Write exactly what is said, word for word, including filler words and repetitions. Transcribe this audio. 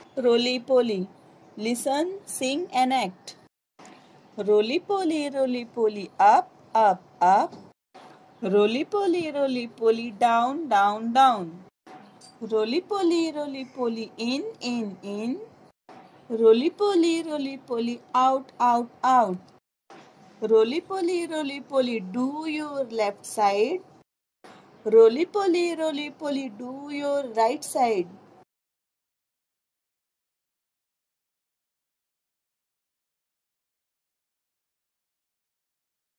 Roly-poly. Listen, sing and act. Roly-poly, roly-poly, up, up, up. Roly-poly, roly-poly, down, down, down. Roly-poly, roly-poly, in, in, in. Roly-poly, roly-poly, out, out, out. Roly-poly, roly-poly, do your left side. Roly-poly, roly-poly, do your right side.